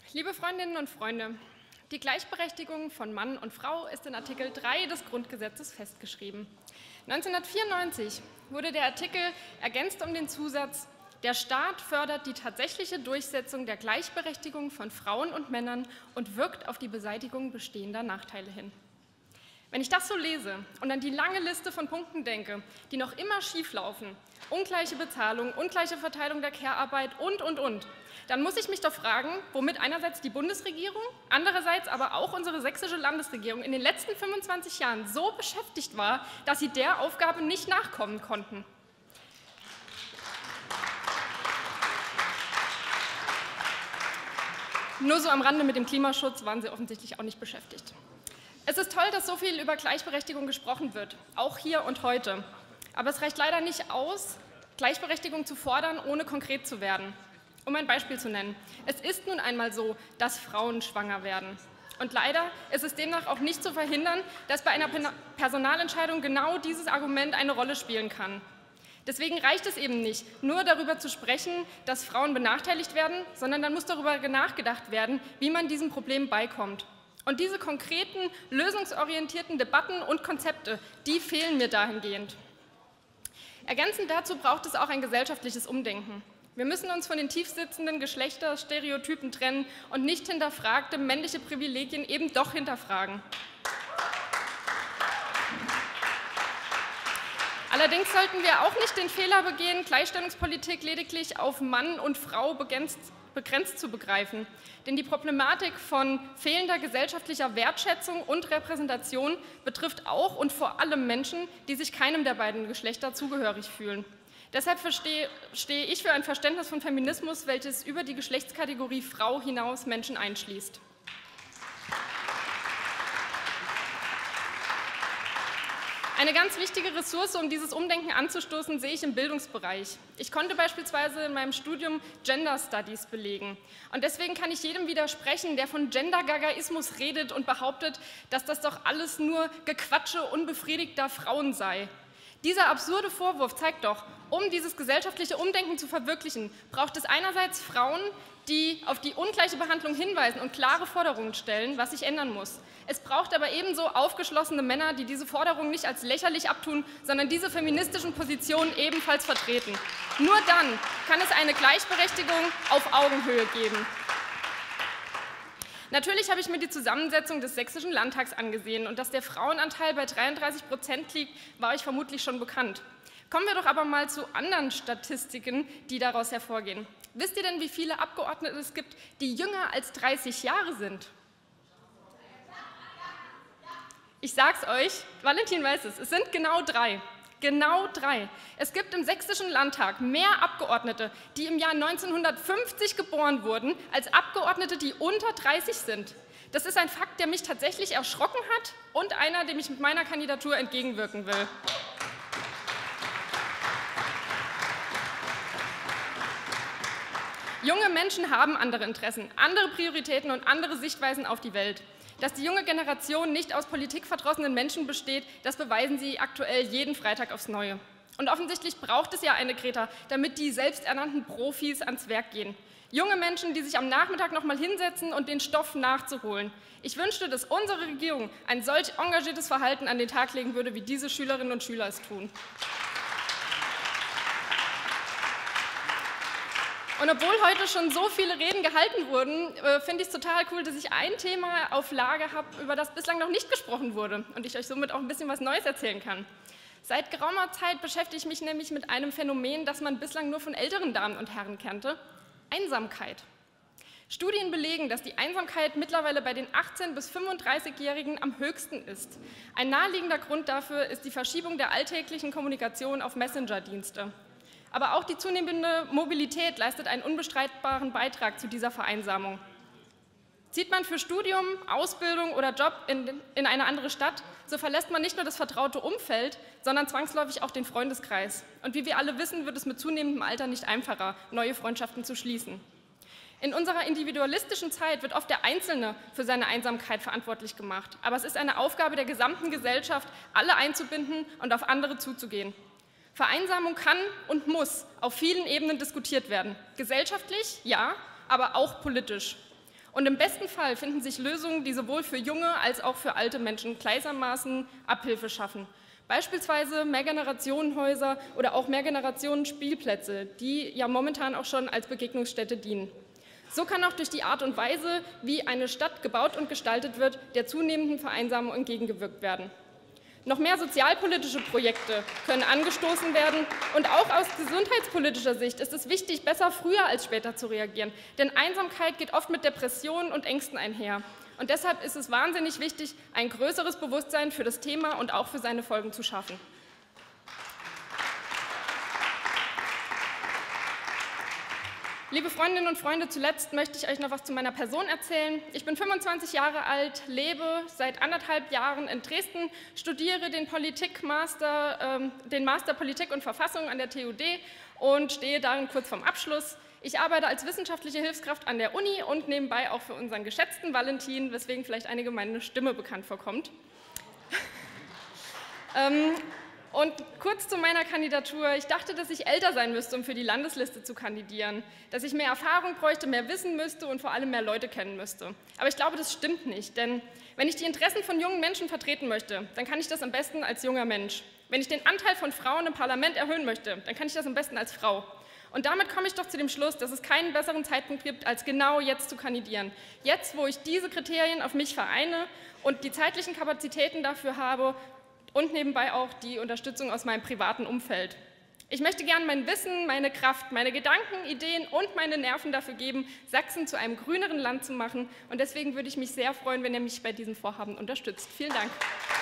Liebe Freundinnen und Freunde, die Gleichberechtigung von Mann und Frau ist in Artikel 3 des Grundgesetzes festgeschrieben. 1994 wurde der Artikel ergänzt um den Zusatz: Der Staat fördert die tatsächliche Durchsetzung der Gleichberechtigung von Frauen und Männern und wirkt auf die Beseitigung bestehender Nachteile hin. Wenn ich das so lese und an die lange Liste von Punkten denke, die noch immer schieflaufen, ungleiche Bezahlung, ungleiche Verteilung der Care-Arbeit und, dann muss ich mich doch fragen, womit einerseits die Bundesregierung, andererseits aber auch unsere sächsische Landesregierung in den letzten 25 Jahren so beschäftigt war, dass sie der Aufgabe nicht nachkommen konnten. Nur so am Rande: mit dem Klimaschutz waren sie offensichtlich auch nicht beschäftigt. Es ist toll, dass so viel über Gleichberechtigung gesprochen wird, auch hier und heute. Aber es reicht leider nicht aus, Gleichberechtigung zu fordern, ohne konkret zu werden. Um ein Beispiel zu nennen: Es ist nun einmal so, dass Frauen schwanger werden. Und leider ist es demnach auch nicht zu verhindern, dass bei einer Personalentscheidung genau dieses Argument eine Rolle spielen kann. Deswegen reicht es eben nicht, nur darüber zu sprechen, dass Frauen benachteiligt werden, sondern dann muss darüber nachgedacht werden, wie man diesem Problem beikommt. Und diese konkreten, lösungsorientierten Debatten und Konzepte, die fehlen mir dahingehend. Ergänzend dazu braucht es auch ein gesellschaftliches Umdenken. Wir müssen uns von den tiefsitzenden Geschlechterstereotypen trennen und nicht hinterfragte männliche Privilegien eben doch hinterfragen. Allerdings sollten wir auch nicht den Fehler begehen, Gleichstellungspolitik lediglich auf Mann und Frau begrenzt zu begreifen. Denn die Problematik von fehlender gesellschaftlicher Wertschätzung und Repräsentation betrifft auch und vor allem Menschen, die sich keinem der beiden Geschlechter zugehörig fühlen. Deshalb stehe ich für ein Verständnis von Feminismus, welches über die Geschlechtskategorie Frau hinaus Menschen einschließt. Eine ganz wichtige Ressource, um dieses Umdenken anzustoßen, sehe ich im Bildungsbereich. Ich konnte beispielsweise in meinem Studium Gender Studies belegen. Und deswegen kann ich jedem widersprechen, der von Gender-Gagaismus redet und behauptet, dass das doch alles nur Gequatsche unbefriedigter Frauen sei. Dieser absurde Vorwurf zeigt doch, um dieses gesellschaftliche Umdenken zu verwirklichen, braucht es einerseits Frauen, die auf die ungleiche Behandlung hinweisen und klare Forderungen stellen, was sich ändern muss. Es braucht aber ebenso aufgeschlossene Männer, die diese Forderungen nicht als lächerlich abtun, sondern diese feministischen Positionen ebenfalls vertreten. Nur dann kann es eine Gleichberechtigung auf Augenhöhe geben. Natürlich habe ich mir die Zusammensetzung des Sächsischen Landtags angesehen, und dass der Frauenanteil bei 33% liegt, war euch vermutlich schon bekannt. Kommen wir doch aber mal zu anderen Statistiken, die daraus hervorgehen. Wisst ihr denn, wie viele Abgeordnete es gibt, die jünger als 30 Jahre sind? Ich sag's euch, Valentin weiß es sind genau 3. Genau 3. Es gibt im Sächsischen Landtag mehr Abgeordnete, die im Jahr 1950 geboren wurden, als Abgeordnete, die unter 30 sind. Das ist ein Fakt, der mich tatsächlich erschrocken hat und einer, dem ich mit meiner Kandidatur entgegenwirken will. Junge Menschen haben andere Interessen, andere Prioritäten und andere Sichtweisen auf die Welt. Dass die junge Generation nicht aus politikverdrossenen Menschen besteht, das beweisen sie aktuell jeden Freitag aufs Neue. Und offensichtlich braucht es ja eine Greta, damit die selbsternannten Profis ans Werk gehen. Junge Menschen, die sich am Nachmittag noch mal hinsetzen und den Stoff nachzuholen. Ich wünschte, dass unsere Regierung ein solch engagiertes Verhalten an den Tag legen würde, wie diese Schülerinnen und Schüler es tun. Und obwohl heute schon so viele Reden gehalten wurden, finde ich es total cool, dass ich ein Thema auf Lager habe, über das bislang noch nicht gesprochen wurde und ich euch somit auch ein bisschen was Neues erzählen kann. Seit geraumer Zeit beschäftige ich mich nämlich mit einem Phänomen, das man bislang nur von älteren Damen und Herren kannte: Einsamkeit. Studien belegen, dass die Einsamkeit mittlerweile bei den 18- bis 35-Jährigen am höchsten ist. Ein naheliegender Grund dafür ist die Verschiebung der alltäglichen Kommunikation auf Messenger-Dienste. Aber auch die zunehmende Mobilität leistet einen unbestreitbaren Beitrag zu dieser Vereinsamung. Zieht man für Studium, Ausbildung oder Job in eine andere Stadt, so verlässt man nicht nur das vertraute Umfeld, sondern zwangsläufig auch den Freundeskreis. Und wie wir alle wissen, wird es mit zunehmendem Alter nicht einfacher, neue Freundschaften zu schließen. In unserer individualistischen Zeit wird oft der Einzelne für seine Einsamkeit verantwortlich gemacht. Aber es ist eine Aufgabe der gesamten Gesellschaft, alle einzubinden und auf andere zuzugehen. Vereinsamung kann und muss auf vielen Ebenen diskutiert werden. Gesellschaftlich, ja, aber auch politisch. Und im besten Fall finden sich Lösungen, die sowohl für junge als auch für alte Menschen gleichermaßen Abhilfe schaffen. Beispielsweise Mehrgenerationenhäuser oder auch Mehrgenerationen-Spielplätze, die ja momentan auch schon als Begegnungsstätte dienen. So kann auch durch die Art und Weise, wie eine Stadt gebaut und gestaltet wird, der zunehmenden Vereinsamung entgegengewirkt werden. Noch mehr sozialpolitische Projekte können angestoßen werden und auch aus gesundheitspolitischer Sicht ist es wichtig, besser früher als später zu reagieren, denn Einsamkeit geht oft mit Depressionen und Ängsten einher. Und deshalb ist es wahnsinnig wichtig, ein größeres Bewusstsein für das Thema und auch für seine Folgen zu schaffen. Liebe Freundinnen und Freunde, zuletzt möchte ich euch noch was zu meiner Person erzählen. Ich bin 25 Jahre alt, lebe seit 1,5 Jahren in Dresden, studiere den Master Politik und Verfassung an der TUD und stehe darin kurz vorm Abschluss. Ich arbeite als wissenschaftliche Hilfskraft an der Uni und nebenbei auch für unseren geschätzten Valentin, weswegen vielleicht einige meine Stimme bekannt vorkommt. Und kurz zu meiner Kandidatur. Ich dachte, dass ich älter sein müsste, um für die Landesliste zu kandidieren, dass ich mehr Erfahrung bräuchte, mehr wissen müsste und vor allem mehr Leute kennen müsste. Aber ich glaube, das stimmt nicht, denn wenn ich die Interessen von jungen Menschen vertreten möchte, dann kann ich das am besten als junger Mensch. Wenn ich den Anteil von Frauen im Parlament erhöhen möchte, dann kann ich das am besten als Frau. Und damit komme ich doch zu dem Schluss, dass es keinen besseren Zeitpunkt gibt, als genau jetzt zu kandidieren. Jetzt, wo ich diese Kriterien auf mich vereine und die zeitlichen Kapazitäten dafür habe, und nebenbei auch die Unterstützung aus meinem privaten Umfeld. Ich möchte gerne mein Wissen, meine Kraft, meine Gedanken, Ideen und meine Nerven dafür geben, Sachsen zu einem grüneren Land zu machen. Und deswegen würde ich mich sehr freuen, wenn ihr mich bei diesem Vorhaben unterstützt. Vielen Dank.